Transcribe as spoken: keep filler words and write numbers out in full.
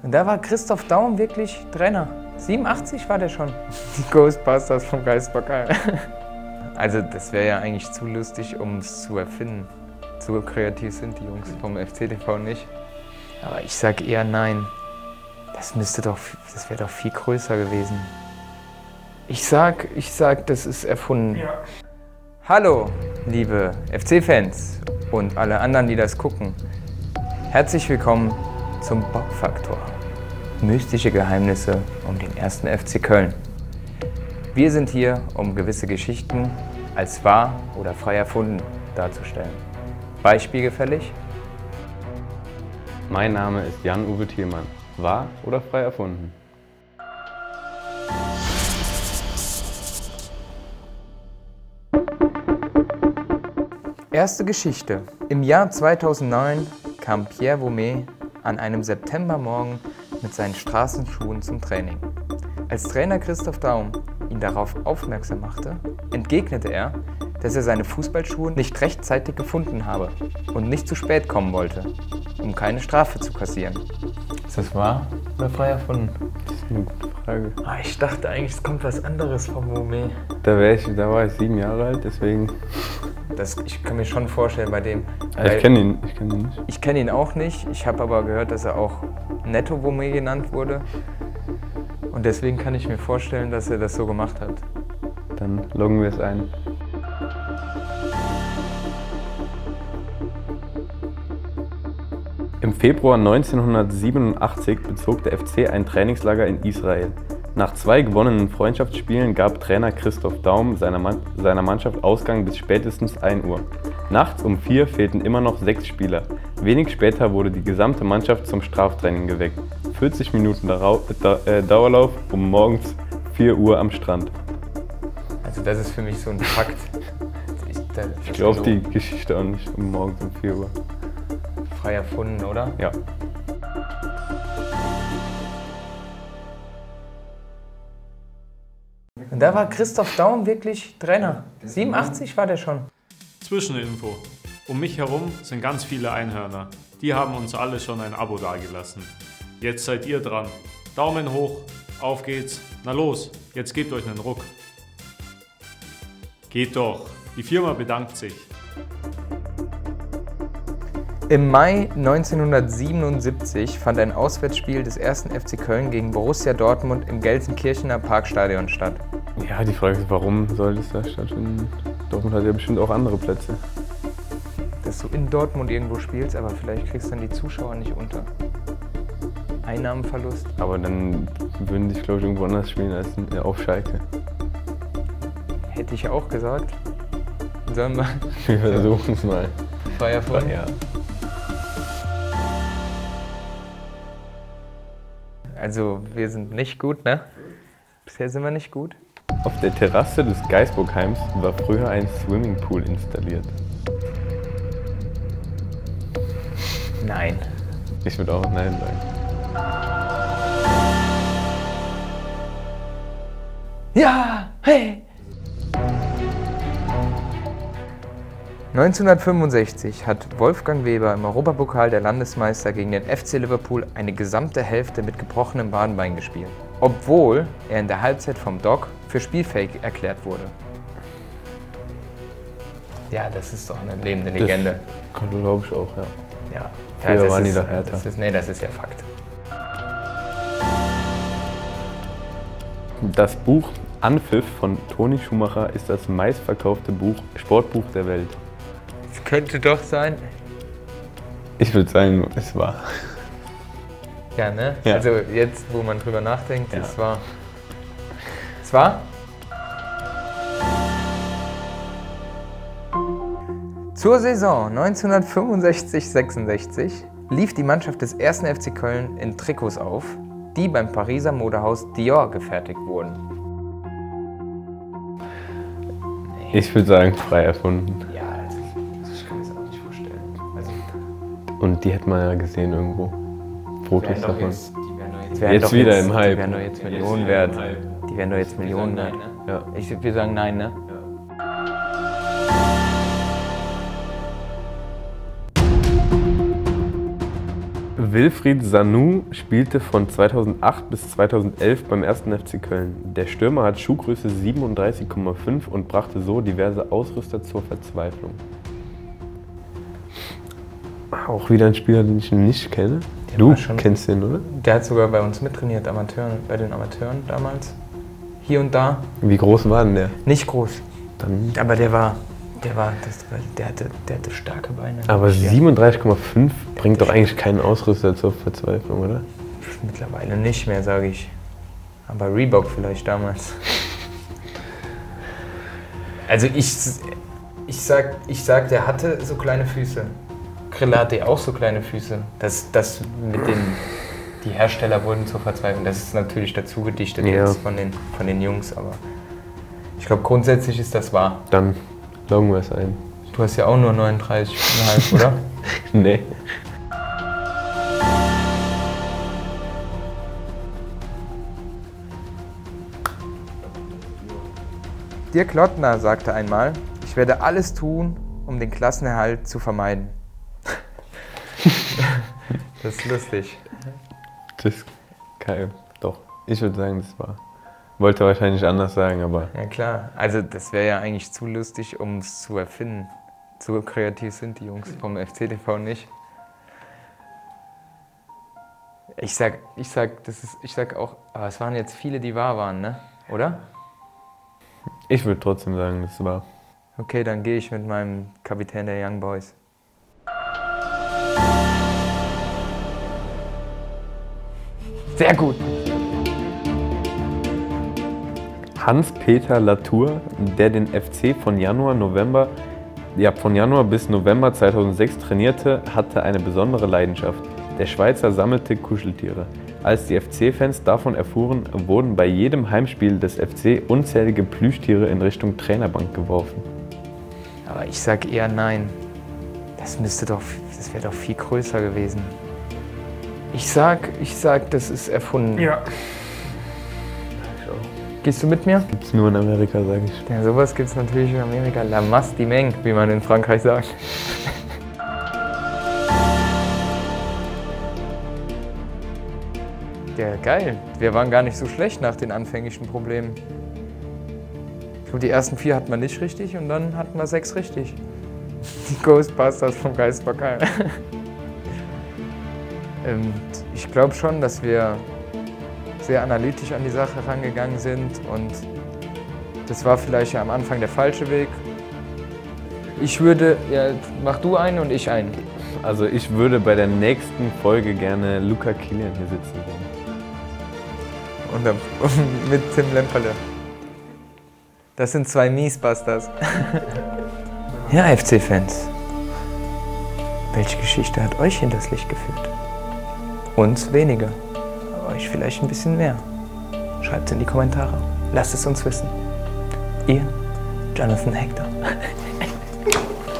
Und da war Christoph Daum wirklich Trainer. siebenundachtzig war der schon. Die Ghostbusters vom Geistpokal. Also das wäre ja eigentlich zu lustig, um es zu erfinden. So kreativ sind die Jungs vom F C T V nicht. Aber ich sag eher nein. Das müsste doch, das wäre doch viel größer gewesen. Ich sag, ich sag, das ist erfunden. Ja. Hallo, liebe F C-Fans und alle anderen, die das gucken. Herzlich willkommen zum Bock-Faktor. Mystische Geheimnisse um den ersten F C Köln. Wir sind hier, um gewisse Geschichten als wahr oder frei erfunden darzustellen. Beispielgefällig? Mein Name ist Jan-Uwe Thielmann. Wahr oder frei erfunden? Erste Geschichte. Im Jahr zweitausendneun kam Pierre Vomet an einem Septembermorgen mit seinen Straßenschuhen zum Training. Als Trainer Christoph Daum ihn darauf aufmerksam machte, entgegnete er, dass er seine Fußballschuhe nicht rechtzeitig gefunden habe und nicht zu spät kommen wollte, um keine Strafe zu kassieren. Ist das wahr oder frei erfunden? Das ist eine gute Frage. Ah, ich dachte eigentlich, es kommt was anderes vom Vomet. Da, ich, da war ich sieben Jahre alt, deswegen... Das, ich kann mir schon vorstellen bei dem. Ich kenne ihn, ich kenn ihn nicht. Ich kenne ihn auch nicht. Ich habe aber gehört, dass er auch Netto Vomet genannt wurde. Und deswegen kann ich mir vorstellen, dass er das so gemacht hat. Dann loggen wir es ein. Im Februar neunzehnhundertsiebenundachtzig bezog der F C ein Trainingslager in Israel. Nach zwei gewonnenen Freundschaftsspielen gab Trainer Christoph Daum seiner, Mann, seiner Mannschaft Ausgang bis spätestens ein Uhr. Nachts um vier fehlten immer noch sechs Spieler. Wenig später wurde die gesamte Mannschaft zum Straftraining geweckt. vierzig Minuten Dau da, äh, Dauerlauf um morgens vier Uhr am Strand. Also das ist für mich so ein Fakt. Ich, ich glaube die Geschichte auch nicht um morgens um vier Uhr. Frei erfunden, oder? Ja. Und da war Christoph Daum wirklich Trainer. siebenundachtzig war der schon. Zwischeninfo. Um mich herum sind ganz viele Einhörner. Die haben uns alle schon ein Abo dagelassen. Jetzt seid ihr dran. Daumen hoch, auf geht's. Na los, jetzt gebt euch einen Ruck. Geht doch, die Firma bedankt sich. Im Mai neunzehnhundertsiebenundsiebzig fand ein Auswärtsspiel des ersten F C Köln gegen Borussia Dortmund im Gelsenkirchener Parkstadion statt. Ja, die Frage ist, warum soll das da stattfinden? Dortmund hat ja bestimmt auch andere Plätze. Dass du in Dortmund irgendwo spielst, aber vielleicht kriegst du dann die Zuschauer nicht unter. Einnahmenverlust. Aber dann würden die, glaube ich, irgendwo anders spielen als auf Schalke. Hätte ich auch gesagt. Sollen wir? Wir versuchen es mal. Frei erfunden? Ja. Also, wir sind nicht gut, ne? Bisher sind wir nicht gut. Auf der Terrasse des Geisburgheims war früher ein Swimmingpool installiert. Nein. Ich würde auch Nein sagen. Ja! Hey! neunzehnhundertfünfundsechzig hat Wolfgang Weber im Europapokal der Landesmeister gegen den F C Liverpool eine gesamte Hälfte mit gebrochenem Wadenbein gespielt, obwohl er in der Halbzeit vom Doc für spielfähig erklärt wurde. Ja, das ist doch eine lebende Legende. Das glaube ich auch, ja. Ja, Früher ja das waren die ist, doch härter. Das ist, nee, das ist ja Fakt. Das Buch Anpfiff von Toni Schumacher ist das meistverkaufte Buch, Sportbuch der Welt. Es könnte doch sein. Ich würde sagen, es war. Ja, ne? Ja. Also jetzt, wo man drüber nachdenkt, Ja. es war. Es war? Zur Saison neunzehnhundertfünfundsechzig sechsundsechzig lief die Mannschaft des ersten F C Köln in Trikots auf, die beim Pariser Modehaus Dior gefertigt wurden. Nee. Ich würde sagen, frei erfunden. Ja, das ist, ich kann mir das auch nicht vorstellen. Also, Und die hätte man ja gesehen irgendwo. Fotos wären doch davon. jetzt, die wären doch jetzt, wären Jetzt doch wieder jetzt, im Hype. Die wären doch jetzt Millionen wert. Die wären doch jetzt Millionen wert. Ja. Ich würde sagen nein, ne? Wilfried Sanu spielte von zweitausendacht bis zweitausendelf beim ersten F C Köln. Der Stürmer hat Schuhgröße siebenunddreißig Komma fünf und brachte so diverse Ausrüster zur Verzweiflung. Auch wieder ein Spieler, den ich nicht kenne. Der Du war schon- kennst den, oder? Der hat sogar bei uns mittrainiert, Amateuren, bei den Amateuren damals. Hier und da. Wie groß war denn der? Nicht groß. Dann Aber der war, der war, das, war- der, hatte, der hatte starke Beine. Aber Ja. siebenunddreißig Komma fünf bringt doch eigentlich keinen Ausrüster zur Verzweiflung, oder? Mittlerweile nicht mehr, sage ich. Aber Reebok vielleicht damals. Also ich, ich, sag, ich sag, der hatte so kleine Füße. Grille hatte auch so kleine Füße. Das, das mit den, die Hersteller wurden zur Verzweiflung. Das ist natürlich dazu gedichtet Ja. jetzt von den, von den Jungs, aber ich glaube grundsätzlich ist das wahr. Dann loggen wir es ein. Du hast ja auch nur neununddreißig Komma fünf, oder? Nee. Dirk Lottner sagte einmal, ich werde alles tun, um den Klassenerhalt zu vermeiden. Das ist lustig. Das ist geil. Doch. Ich würde sagen, das war. Wollte wahrscheinlich anders sagen, aber. Ja klar, also das wäre ja eigentlich zu lustig, um es zu erfinden. So kreativ sind die Jungs vom F C T V nicht. Ich sag, ich sag, das ist, ich sag auch, aber es waren jetzt viele, die wahr waren, ne? Oder? Ich würde trotzdem sagen, das war. Okay, dann gehe ich mit meinem Kapitän der Young Boys. Sehr gut. Hans-Peter Latour, der den F C von Januar, November, ja, von Januar bis November zweitausendsechs trainierte, hatte eine besondere Leidenschaft. Der Schweizer sammelte Kuscheltiere. Als die F C-Fans davon erfuhren, wurden bei jedem Heimspiel des F C unzählige Plüschtiere in Richtung Trainerbank geworfen. Aber ich sag eher nein. Das müsste doch, das wäre doch viel größer gewesen. Ich sag, ich sag, das ist erfunden. Ja. Gehst du mit mir? Gibt's nur in Amerika, sage ich. Ja, sowas gibt's natürlich in Amerika. La masse die Menge, wie man in Frankreich sagt. Ja, geil. Wir waren gar nicht so schlecht nach den anfänglichen Problemen. Ich glaube, die ersten vier hatten wir nicht richtig und dann hatten wir sechs richtig. Die Ghostbusters vom Geistbocker. Und ich glaube schon, dass wir sehr analytisch an die Sache rangegangen sind und das war vielleicht ja am Anfang der falsche Weg. Ich würde, ja, mach du einen und ich einen. Also ich würde bei der nächsten Folge gerne Luca Kilian hier sitzen sehen. Und dann, mit Tim Lemperle. Das sind zwei Miesbusters. Ja, F C-Fans. Welche Geschichte hat euch hinters Licht geführt? Uns weniger, euch vielleicht ein bisschen mehr. Schreibt es in die Kommentare. Lasst es uns wissen. Ihr, Jonathan Hector.